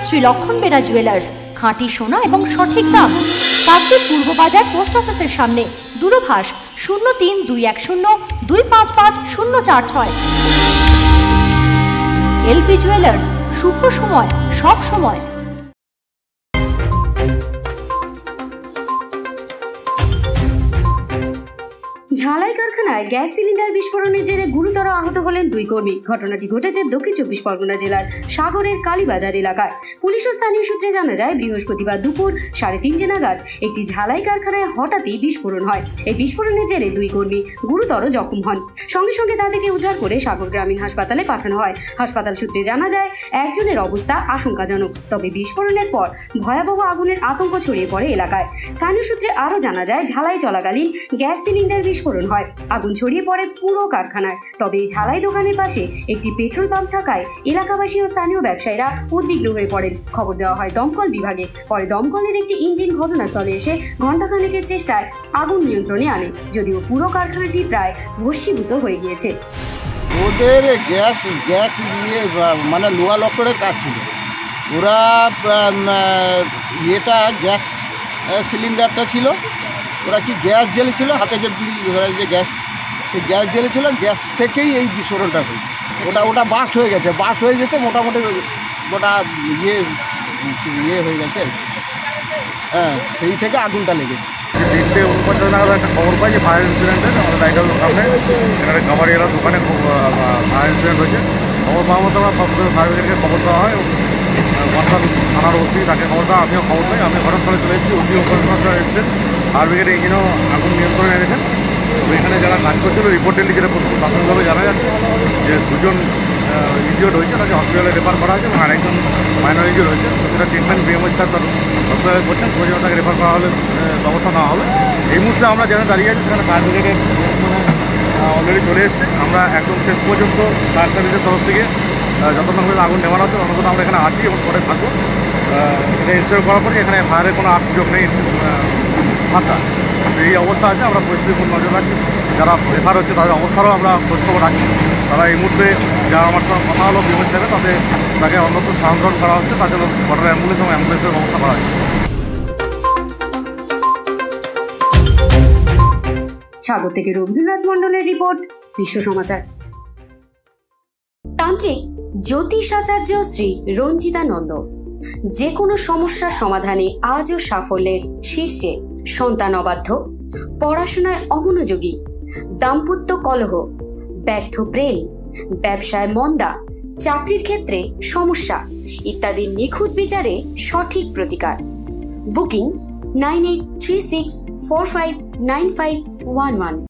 শ্রী লক্ষণ বেরা জুয়েলার্স, খাঁটি সোনা এবং সঠিক দাম। কাকদ্বীপ পূর্ব বাজার পোস্ট অফিসের সামনে, দূরভাষ 03-210-255-046। এলপি জুয়েলার্স, শুভ সময় সব সময়। ঝালাই কারখানায় গ্যাস সিলিন্ডার বিস্ফোরণের জেরে গুরুতর আহত হলেন 2 কর্মী। ঘটনাটি ঘটেছে দক্ষিণ 24 পরগনা জেলার সাগরের কালীবাজার এলাকায়। পুলিশ ও স্থানীয় সূত্রে জানা যায়, বৃহস্পতিবার দুপুর 3:30 নাগাদ একটি ঝালাই কারখানায় হঠাৎই বিস্ফোরণ হয়। এই বিস্ফোরণের জেরে 2 কর্মী গুরুতর জখম হন। সঙ্গে সঙ্গে তাদেরকে উদ্ধার করে সাগর গ্রামীণ হাসপাতালে পাঠানো হয়। হাসপাতাল সূত্রে জানা যায়, একজনের অবস্থা আশঙ্কাজনক। তবে বিস্ফোরণের পর ভয়াবহ আগুনের আতঙ্ক ছড়িয়ে পড়ে এলাকায়। স্থানীয় সূত্রে আরও জানা যায়, ঝালাই চলাকালীন গ্যাস সিলিন্ডার বিস্ফোরণ হয়। আগুন ছড়িয়ে পড়ে পুরো কারখানায়। তবে এই ঝালাই দোকানের পাশে একটি পেট্রোল পাম্প থাকায় এলাকাবাসী ও স্থানীয় ব্যবসায়ীরা উদ্বিগ্ন হয়ে পড়েন। খবর দেওয়া হয় দমকল বিভাগে। পরে দমকলের একটি ইঞ্জিন ঘটনাস্থলে এসে ঘণ্টাখানেকের চেষ্টায় আগুন নিয়ন্ত্রণে আনে, যদিও পুরো কারখানাটি প্রায় ভস্মীভূত হয়ে গিয়েছে। ওদের গ্যাস নিয়ে মানে লোহা লক্করের কাজ ছিল। ওরা গ্যাস সিলিন্ডারটা ছিল, ওরা কি গ্যাস জ্বেলেছিল, হাতে যে গ্যাস জ্বেলেছিল, গ্যাস থেকেই এই বিস্ফোরণটা হয়েছে। ওটা বাস্ট হয়ে গেছে। বাস্ট হয়ে যেতে মোটামুটি ওটা ইয়ে হয়ে গেছে। হ্যাঁ, সেই থেকে আগুনটা লেগেছে। 3:49 নাগাদ একটা খবর পাই যে ফায়ার ইনসিডেন্টের আমাদের লাইটার সামনে এখানে কামারিয়ালা দোকানে খুব ফায়ার ইনসিডেন্ট হয়েছে। খবর পাওয়া মতো আমরা ফায়ার ব্রিগেডকে খবর দেওয়া হয়। বর্তমান থানার ওসি তাকে খবর দেওয়া, আমিও খবর পাই। আমি ঘটনাস্থলে চলে এসেছি। ওসি উপর এসেছেন, ফায়ার ব্রিগেড ইঞ্জিনও আগুন নিয়ন্ত্রণে এনেছেন। তো এখানে যারা কাজ করছিল রিপোর্টে লিখে প্রাথমিকভাবে জানা যাচ্ছে যে 2 জন ইনজিওর্ড হয়েছে, তাকে হসপিটালে রেফার করা হয়েছে এবং আরেকজন মাইনর ইনজিওর্ড হয়েছে। তো সেটা ট্রিটমেন্ট বিএমএইচ স্যার তার হসপিটালে করছেন। প্রয়োজনে তাকে রেফার করা হলে ব্যবস্থা নেওয়া হবে। এই মুহূর্তে আমরা যেখানে দাঁড়িয়ে আছি সেখানে ফায়ার ব্রিগেডের অলরেডি চলে এসছে। আমরা একদম শেষ পর্যন্ত ফায়ার সার্ভিসের তরফ থেকে যতক্ষণ পর্যন্ত আগুন নেওয়ানো হচ্ছে ততক্ষণ আমরা এখানে আছি এবং পরে থাকবো। এটা ইনশিওর করার পরে এখানে ফায়ারের কোনো সুযোগ নেই ফাঁকা। এই অবস্থা আছে, আমরা পরিস্থিতির উপর নজর রাখছি। যারা রেফার হচ্ছে তাদের অবস্থারও আমরা খোঁজখবর রাখছি। তারা এই মুহূর্তে যারা আমার সঙ্গে কথা হলো বিএমএইচ সাহেবের, তাকে অন্যত্র স্থানান্তরণ করা হচ্ছে। তার জন্য ঘটনার অ্যাম্বুলেন্স এবং অ্যাম্বুলেন্সের ব্যবস্থা করা হচ্ছে। সাগর থেকে রবীন্দ্রনাথ মণ্ডলের রিপোর্ট, বিশ্ব সমাচার। তান্ত্রিক জ্যোতিষাচার্য শ্রী রঞ্জিতা নন্দ যে কোনো সমস্যার সমাধানে আজও সাফল্যের শীর্ষে। সন্তান অবাধ্য, পড়াশোনায় অমনোযোগী, দাম্পত্য কলহ, ব্যর্থ প্রেম, ব্যবসায় মন্দা, চাকরির ক্ষেত্রে সমস্যা ইত্যাদি নিখুঁত বিচারে সঠিক প্রতিকার। বুকিং 9836459511।